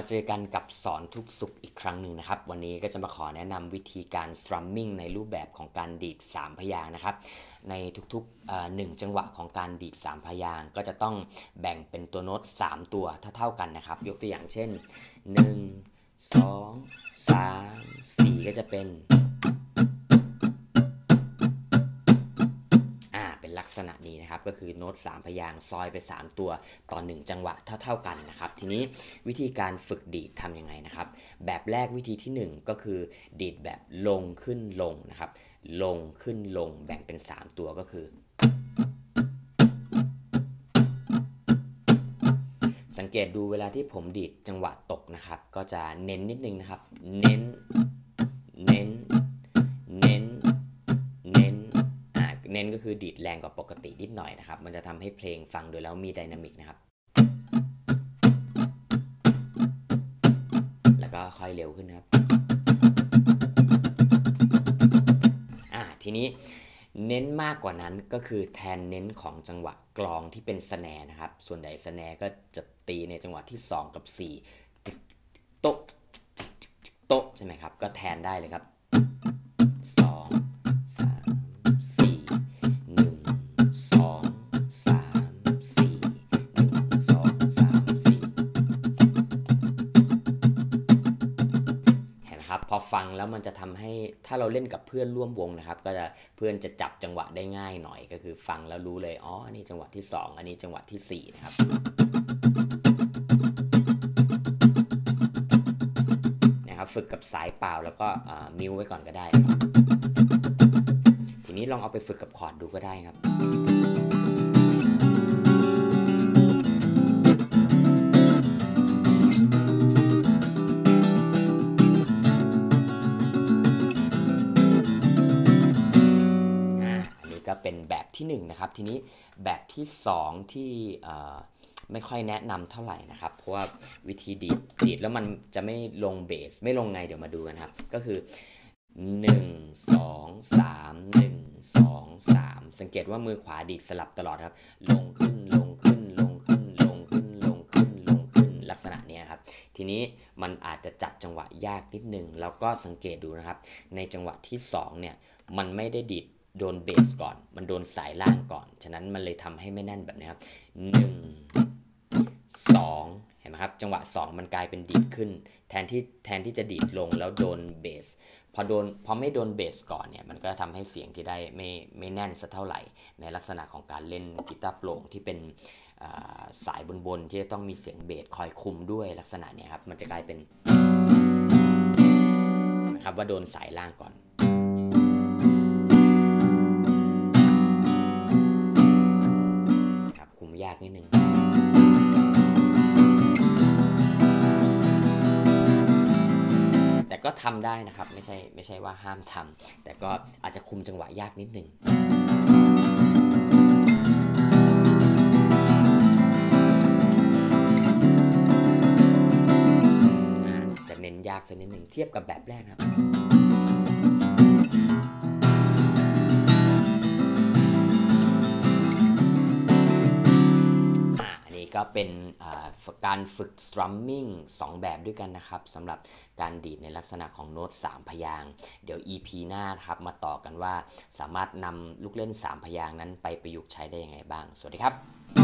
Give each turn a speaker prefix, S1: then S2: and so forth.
S1: มาเจอกันกับสอนทุกสุขอีกครั้งหนึ่งนะครับวันนี้ก็จะมาขอแนะนำวิธีการ strumming ในรูปแบบของการดีด3พยางค์นะครับในทุกๆ1จังหวะของการดีด3พยางค์ก็จะต้องแบ่งเป็นตัวโน้ต3ตัวเท่ากันนะครับยกตัวอย่างเช่น1 2 3 4ก็จะเป็นลักษณะนี้นะครับก็คือโน้ต3พยางค์ซอยไป3ตัวต่อ1จังหวะเท่ากันนะครับทีนี้วิธีการฝึกดีดทำยังไงนะครับแบบแรกวิธีที่1ก็คือดีดแบบลงขึ้นลงนะครับลงขึ้นลงแบ่งเป็น3ตัวก็คือสังเกตดูเวลาที่ผมดีดจังหวะตกนะครับก็จะเน้นนิดนึงนะครับเน้นก็คือดีดแรงกว่าปกตินิดหน่อยนะครับมันจะทำให้เพลงฟังโดยแล้วมีไดนามิกนะครับแล้วก็ค่อยเร็วขึ้นนะครับทีนี้เน้นมากกว่านั้นก็คือแทนเน้นของจังหวะกลองที่เป็นสแนร์นะครับส่วนใหญ่สแนร์ก็จะตีในจังหวะที่2กับ4โต๊ะโต๊ะใช่ไหมครับก็แทนได้เลยครับพอฟังแล้วมันจะทำให้ถ้าเราเล่นกับเพื่อนร่วมวงนะครับก็จะเพื่อนจะจับจังหวะได้ง่ายหน่อยก็คือฟังแล้วรู้เลยอ๋ออันนี้จังหวะที่2อันนี้จังหวะที่4นะครับฝึกกับสายเปล่าแล้วก็มิวไว้ก่อนก็ได้ทีนี้ลองเอาไปฝึกกับคอร์ดดูก็ได้ครับเป็นแบบที่1นะครับทีนี้แบบที่2ที่ไม่ค่อยแนะนำเท่าไหร่นะครับเพราะว่าวิธีดีดแล้วมันจะไม่ลงเบสไม่ลงไงเดี๋ยวมาดูกันครับก็คือ1 2 3 1 2 3สังเกตว่ามือขวาดีดสลับตลอดครับลงขึ้นลงขึ้นลงขึ้นลงขึ้นลงขึ้นลงขึ้นลักษณะนี้ครับทีนี้มันอาจจะจับจังหวะยากนิดนึงแล้วก็สังเกตดูนะครับในจังหวะที่2เนี่ยมันไม่ได้ดีดโดนเบสก่อนมันโดนสายล่างก่อนฉะนั้นมันเลยทำให้ไม่แน่นแบบนี้ครับ1 2เห็นไหมครับจังหวะ2มันกลายเป็นดีดขึ้นแทนที่จะดีดลงแล้วโดนเบสพอไม่โดนเบสก่อนเนี่ยมันก็ทำให้เสียงที่ได้ไม่แน่นสักเท่าไหร่ในลักษณะของการเล่นกีตาร์โปร่งที่เป็นสายบนที่จะต้องมีเสียงเบสคอยคุมด้วยลักษณะนี้ครับมันจะกลายเป็นนะครับว่าโดนสายล่างก่อนยากนิดนึงแต่ก็ทำได้นะครับไม่ใช่ว่าห้ามทำแต่ก็อาจจะคุมจังหวะยากนิดนึงจะเน้นยากสักนิดนึงเทียบกับแบบแรกครับก็เป็นการฝึก strumming 2 แบบด้วยกันนะครับสำหรับการดีดในลักษณะของโน้ต3พยางค์เดี๋ยว EP หน้าครับมาต่อกันว่าสามารถนำลูกเล่น3พยางค์นั้นไปประยุกต์ใช้ได้ยังไงบ้างสวัสดีครับ